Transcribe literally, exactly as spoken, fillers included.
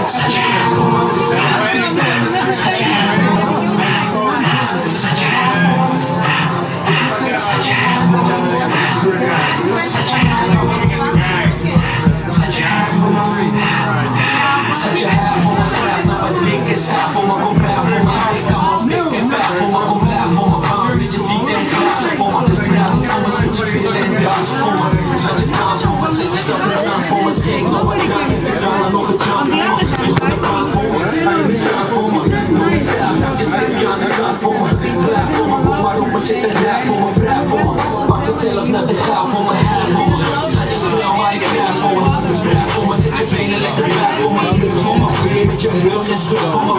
Zelf naar de graaf voor mijn haar voor me. Schat je snel maar ik kruis voor me. Spraak voor me, zet je benen lekker bij voor me. Lukt voor me, goeie met je rug en stuk voor me.